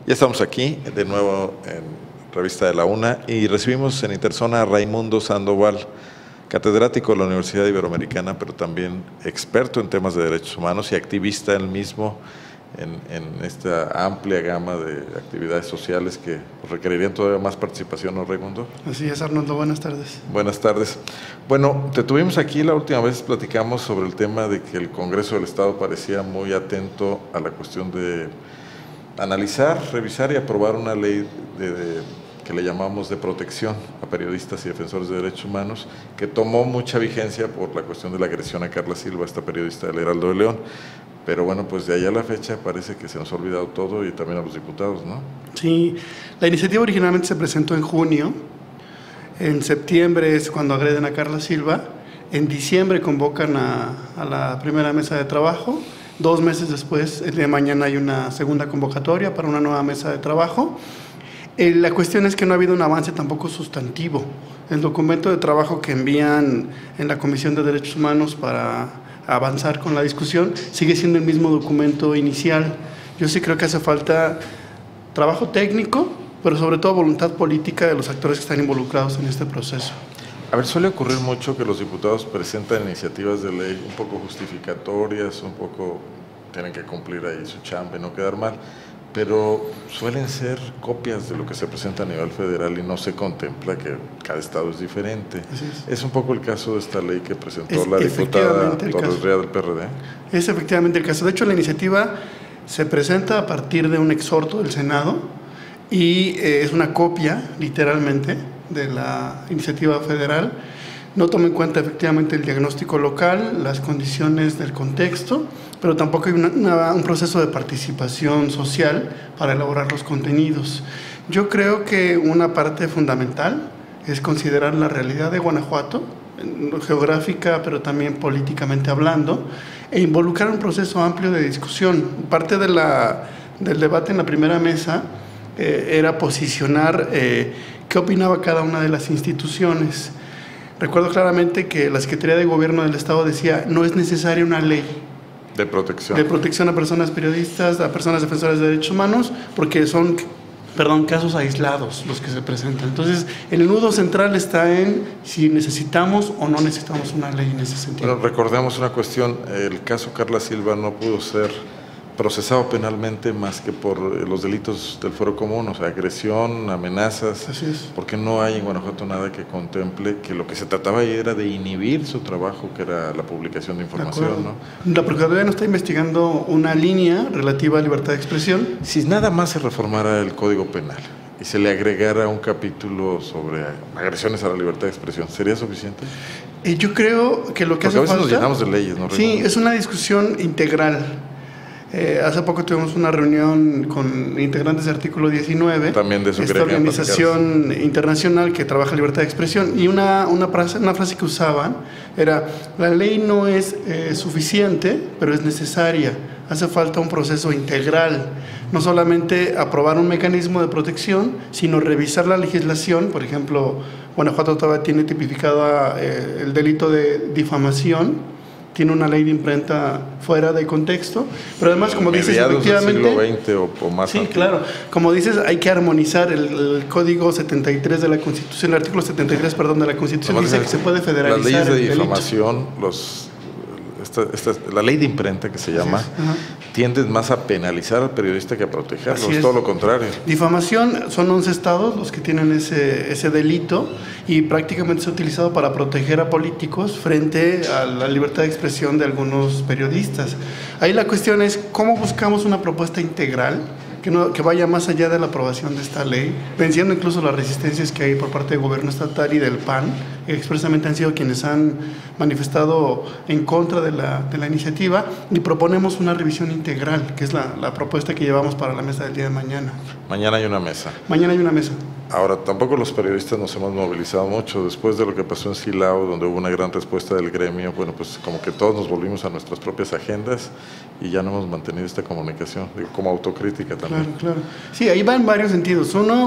Ya estamos aquí de nuevo en Revista de la UNA y recibimos en Interzona a Raimundo Sandoval, catedrático de la Universidad Iberoamericana, pero también experto en temas de derechos humanos y activista él mismo en esta amplia gama de actividades sociales que requerirían todavía más participación, ¿no, Raimundo? Así es, Arnoldo. Buenas tardes. Buenas tardes. Bueno, te tuvimos aquí la última vez, platicamos sobre el tema de que el Congreso del Estado parecía muy atento a la cuestión de analizar, revisar y aprobar una ley que le llamamos de protección a periodistas y defensores de derechos humanos, que tomó mucha vigencia por la cuestión de la agresión a Carla Silva, esta periodista del Heraldo de León. Pero bueno, pues de allá a la fecha parece que se nos ha olvidado todo y también a los diputados, ¿no? Sí, la iniciativa originalmente se presentó en junio, en septiembre es cuando agreden a Carla Silva, en diciembre convocan a la primera mesa de trabajo, 2 meses después, el día de mañana hay una segunda convocatoria para una nueva mesa de trabajo. La cuestión es que no ha habido un avance tampoco sustantivo. El documento de trabajo que envían en la Comisión de Derechos Humanos para avanzar con la discusión sigue siendo el mismo documento inicial. Yo sí creo que hace falta trabajo técnico, pero sobre todo voluntad política de los actores que están involucrados en este proceso. A ver, suele ocurrir mucho que los diputados presentan iniciativas de ley un poco justificatorias, un poco tienen que cumplir ahí su chamba y no quedar mal, pero suelen ser copias de lo que se presenta a nivel federal y no se contempla que cada estado es diferente. Es un poco el caso de esta ley que presentó la diputada Torres Rea del PRD. Es efectivamente el caso. De hecho, la iniciativa se presenta a partir de un exhorto del Senado y es una copia, literalmente, de la iniciativa federal. No toma en cuenta efectivamente el diagnóstico local, las condiciones del contexto, pero tampoco hay un proceso de participación social para elaborar los contenidos. Yo creo que una parte fundamental es considerar la realidad de Guanajuato, geográfica, pero también políticamente hablando, e involucrar un proceso amplio de discusión. Parte del debate en la primera mesa era posicionar qué opinaba cada una de las instituciones. Recuerdo claramente que la Secretaría de Gobierno del Estado decía no es necesaria una ley de protección a personas periodistas, a personas defensoras de derechos humanos, porque son, casos aislados los que se presentan. Entonces, el nudo central está en si necesitamos o no necesitamos una ley en ese sentido. Bueno, recordemos una cuestión, el caso Carla Silva no pudo ser procesado penalmente más que por los delitos del fuero común, o sea, agresión, amenazas. Así es. Porque no hay en Guanajuato nada que contemple que lo que se trataba ahí era de inhibir su trabajo, que era la publicación de información, ¿no? La Procuraduría no está investigando una línea relativa a libertad de expresión. Si nada más se reformara el Código Penal y se le agregara un capítulo sobre agresiones a la libertad de expresión, ¿sería suficiente? Yo creo que lo que hace falta... Porque a veces nos llenamos de leyes, ¿no? Sí, es una discusión integral. Hace poco tuvimos una reunión con integrantes de Artículo 19, también de su esta organización internacional que trabaja libertad de expresión, y una frase que usaban era: la ley no es suficiente, pero es necesaria. Hace falta un proceso integral, no solamente aprobar un mecanismo de protección, sino revisar la legislación. Por ejemplo, Guanajuato todavía tiene tipificado el delito de difamación, tiene una ley de imprenta fuera de contexto, pero además, como dices, efectivamente... Del siglo XX o más. Sí, claro. Como dices, hay que armonizar el Código 73 de la Constitución, el artículo 73, perdón, de la Constitución, dice que se puede federalizar. Las leyes de difamación, la ley de imprenta que se llama, tienden más a penalizar al periodista que a protegerlo, es todo lo contrario. Difamación, son 11 estados los que tienen ese delito y prácticamente se ha utilizado para proteger a políticos frente a la libertad de expresión de algunos periodistas. Ahí la cuestión es cómo buscamos una propuesta integral que vaya más allá de la aprobación de esta ley, venciendo incluso las resistencias que hay por parte del gobierno estatal y del PAN, que expresamente han sido quienes han manifestado en contra de la iniciativa, y proponemos una revisión integral, que es la propuesta que llevamos para la mesa del día de mañana. Mañana hay una mesa. Mañana hay una mesa. Ahora, tampoco los periodistas nos hemos movilizado mucho. Después de lo que pasó en Silao, donde hubo una gran respuesta del gremio, bueno, pues como que todos nos volvimos a nuestras propias agendas y ya no hemos mantenido esta comunicación, digo, como autocrítica también. Claro, claro. Sí, ahí va en varios sentidos. Uno,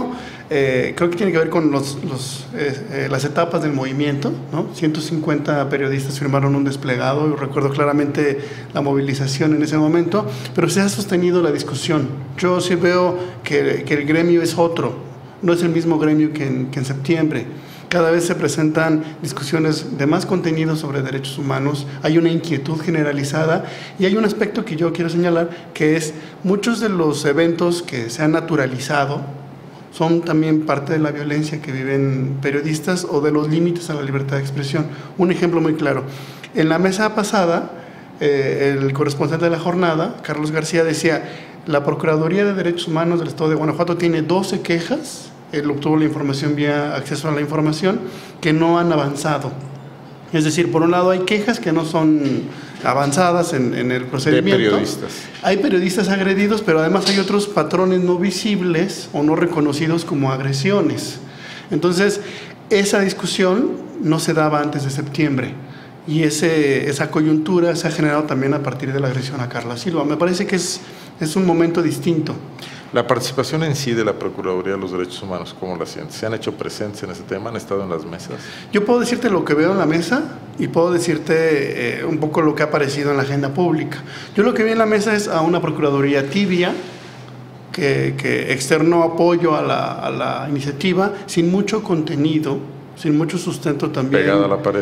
Creo que tiene que ver con las etapas del movimiento, ¿no? 150 periodistas firmaron un desplegado, yo recuerdo claramente la movilización en ese momento, pero se ha sostenido la discusión. Yo sí veo que el gremio es otro, no es el mismo gremio que en septiembre. Cada vez se presentan discusiones de más contenido sobre derechos humanos, hay una inquietud generalizada y hay un aspecto que yo quiero señalar, que es muchos de los eventos que se han naturalizado son también parte de la violencia que viven periodistas o de los límites a la libertad de expresión. Un ejemplo muy claro, en la mesa pasada, el corresponsal de la jornada, Carlos García, decía: la Procuraduría de Derechos Humanos del Estado de Guanajuato tiene 12 quejas, él obtuvo la información vía acceso a la información, que no han avanzado. Es decir, por un lado hay quejas que no son avanzadas en el procedimiento. De periodistas. Hay periodistas agredidos, pero además hay otros patrones no visibles o no reconocidos como agresiones. Entonces, esa discusión no se daba antes de septiembre y esa coyuntura se ha generado también a partir de la agresión a Carla Silva. Me parece que es un momento distinto. La participación en sí de la Procuraduría de los Derechos Humanos, ¿cómo la sientes? ¿Se han hecho presentes en ese tema? ¿Han estado en las mesas? Yo puedo decirte lo que veo en la mesa y puedo decirte un poco lo que ha aparecido en la agenda pública. Yo lo que vi en la mesa es a una Procuraduría tibia que externó apoyo a la iniciativa sin mucho contenido, sin mucho sustento también. Pegada a la pared.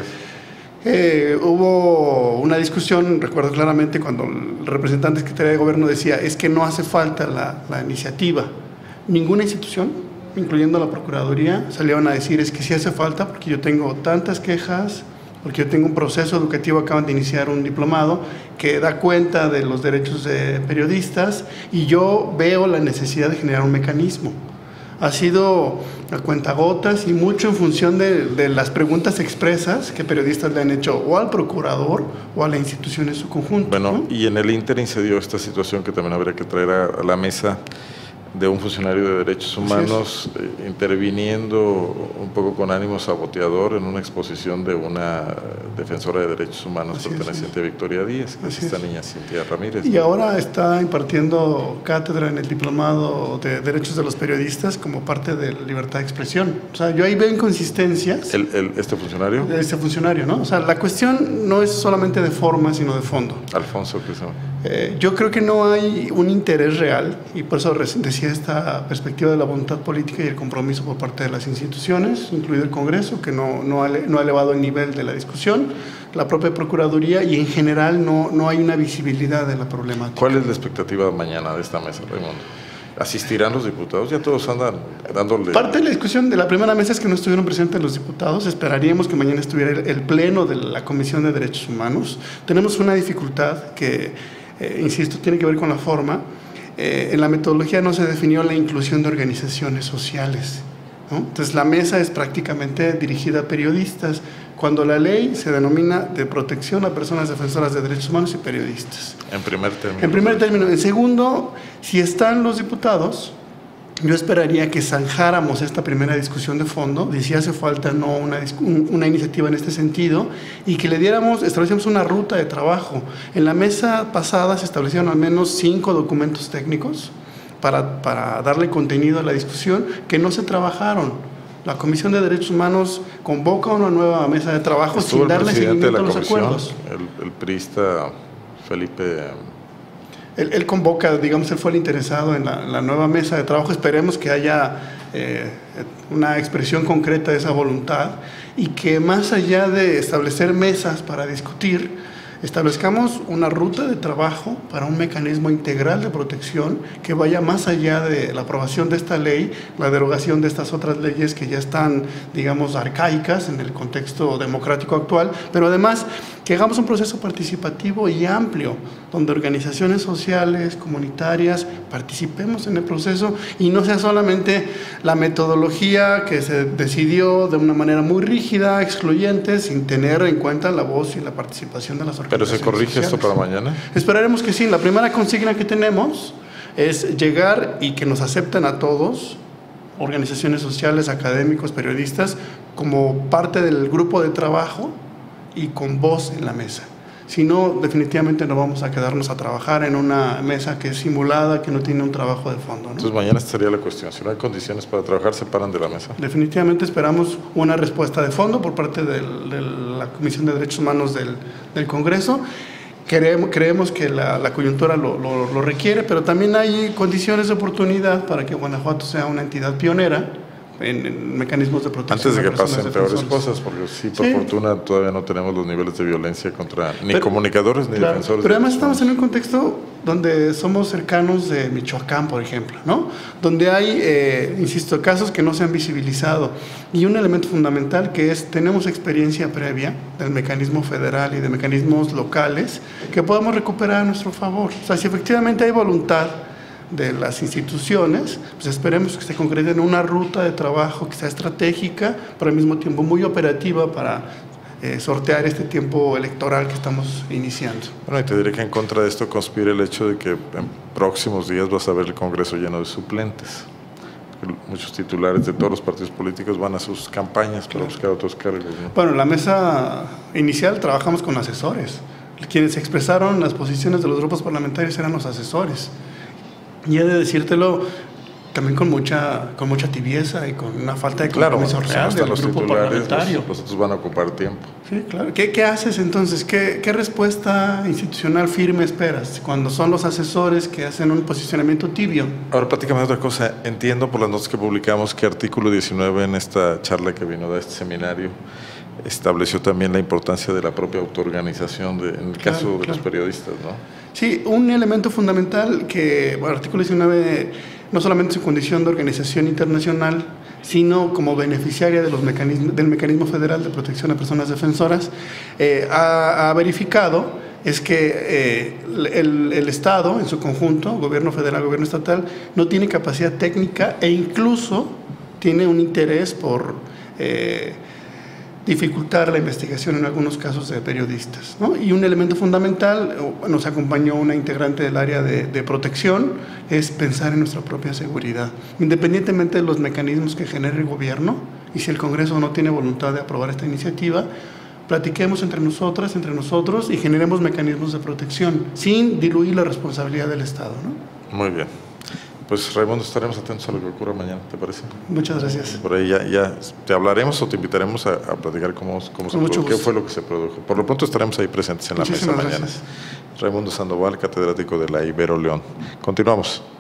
Hubo una discusión, recuerdo claramente, cuando el representante de Secretaría de Gobierno decía: es que no hace falta la iniciativa. Ninguna institución, incluyendo la Procuraduría, salieron a decir: es que sí hace falta, porque yo tengo tantas quejas, porque yo tengo un proceso educativo, acaban de iniciar un diplomado que da cuenta de los derechos de periodistas y yo veo la necesidad de generar un mecanismo. Ha sido a cuentagotas y mucho en función de las preguntas expresas que periodistas le han hecho o al procurador o a la institución en su conjunto. Bueno, ¿no? Y en el ínterin se dio esta situación que también habría que traer a la mesa, de un funcionario de derechos humanos interviniendo un poco con ánimo saboteador en una exposición de una defensora de derechos humanos perteneciente a Victoria Díaz, que es esta niña Cintia Ramírez. Y ahora está impartiendo cátedra en el diplomado de derechos de los periodistas como parte de la libertad de expresión. O sea, yo ahí veo inconsistencias. ¿Este funcionario? Este funcionario, ¿no? O sea, la cuestión no es solamente de forma, sino de fondo. Alfonso, ¿qué se llama? Yo creo que no hay un interés real, y por eso decía esta perspectiva de la voluntad política y el compromiso por parte de las instituciones, incluido el Congreso, que no ha elevado el nivel de la discusión, la propia Procuraduría, y en general no hay una visibilidad de la problemática. ¿Cuál es la expectativa mañana de esta mesa, Raimundo? ¿Asistirán los diputados? Ya todos andan dándole... Parte de la discusión de la primera mesa es que no estuvieron presentes los diputados. Esperaríamos que mañana estuviera el pleno de la Comisión de Derechos Humanos. Tenemos una dificultad que, insisto, tiene que ver con la forma. En la metodología no se definió la inclusión de organizaciones sociales, ¿no? Entonces la mesa es prácticamente dirigida a periodistas, cuando la ley se denomina de protección a personas defensoras de derechos humanos y periodistas. En primer término. En primer término. En segundo, si están los diputados, yo esperaría que zanjáramos esta primera discusión de fondo, de si hace falta o no una iniciativa en este sentido, y que estableciéramos una ruta de trabajo. En la mesa pasada se establecieron al menos 5 documentos técnicos para darle contenido a la discusión que no se trabajaron. La Comisión de Derechos Humanos convoca una nueva mesa de trabajo sin darle seguimiento a los acuerdos. El priista Felipe... Él convoca, digamos, él fue el interesado en la nueva mesa de trabajo. Esperemos que haya una expresión concreta de esa voluntad y que más allá de establecer mesas para discutir, establezcamos una ruta de trabajo para un mecanismo integral de protección que vaya más allá de la aprobación de esta ley, la derogación de estas otras leyes que ya están, digamos, arcaicas en el contexto democrático actual, pero además que hagamos un proceso participativo y amplio, donde organizaciones sociales, comunitarias, participemos en el proceso y no sea solamente la metodología que se decidió de una manera muy rígida, excluyente, sin tener en cuenta la voz y la participación de las organizaciones. ¿Pero se corrige sociales. esto para mañana? Esperaremos que sí. La primera consigna que tenemos es llegar y que nos acepten a todos, organizaciones sociales, académicos, periodistas, como parte del grupo de trabajo y con voz en la mesa. Si no, definitivamente no vamos a quedarnos a trabajar en una mesa que es simulada, que no tiene un trabajo de fondo, ¿no? Entonces mañana estaría la cuestión, si no hay condiciones para trabajar, se paran de la mesa. Definitivamente esperamos una respuesta de fondo por parte de la Comisión de Derechos Humanos del Congreso. Creemos que la coyuntura lo requiere, pero también hay condiciones de oportunidad para que Guanajuato sea una entidad pionera en mecanismos de protección. Antes de que pasen peores cosas, porque sí, por fortuna todavía no tenemos los niveles de violencia contra ni comunicadores ni defensores. Pero además estamos en un contexto donde somos cercanos de Michoacán, por ejemplo, ¿no? Donde hay, insisto, casos que no se han visibilizado. Y un elemento fundamental que es, tenemos experiencia previa del mecanismo federal y de mecanismos locales que podamos recuperar a nuestro favor. O sea, si efectivamente hay voluntad de las instituciones, pues esperemos que se concrete en una ruta de trabajo que sea estratégica, pero al mismo tiempo muy operativa para sortear este tiempo electoral que estamos iniciando. Bueno, y te diré que en contra de esto conspira el hecho de que en próximos días vas a ver el Congreso lleno de suplentes. Muchos titulares de todos los partidos políticos van a sus campañas para buscar otros cargos, ¿no? Bueno, en la mesa inicial trabajamos con asesores. Quienes expresaron las posiciones de los grupos parlamentarios eran los asesores. Y he de decírtelo también con mucha tibieza y con una falta de compromiso real del grupo parlamentario. Los otros van a ocupar tiempo. Sí, claro. ¿Qué haces entonces? ¿Qué respuesta institucional firme esperas cuando son los asesores que hacen un posicionamiento tibio? Ahora, platícame otra cosa. Entiendo por las notas que publicamos que artículo 19 en esta charla que vino de este seminario estableció también la importancia de la propia autoorganización en el caso de los periodistas, ¿no? Sí, un elemento fundamental que, bueno, el artículo 19, no solamente su condición de organización internacional, sino como beneficiaria de del Mecanismo Federal de Protección a Personas Defensoras, ha verificado es que el Estado en su conjunto, gobierno federal, gobierno estatal, no tiene capacidad técnica e incluso tiene un interés por dificultar la investigación en algunos casos de periodistas, ¿no? Y un elemento fundamental, nos acompañó una integrante del área de protección, es pensar en nuestra propia seguridad, independientemente de los mecanismos que genere el gobierno, y si el Congreso no tiene voluntad de aprobar esta iniciativa, platiquemos entre nosotras, entre nosotros, y generemos mecanismos de protección, sin diluir la responsabilidad del Estado, ¿no? Muy bien. Pues Raimundo, estaremos atentos a lo que ocurra mañana, ¿te parece? Muchas gracias. Por ahí ya te hablaremos o te invitaremos a platicar cómo se produjo, qué fue lo que se produjo. Por lo pronto estaremos ahí presentes en la mesa mañana. Raimundo Sandoval, catedrático de la Ibero León. Continuamos.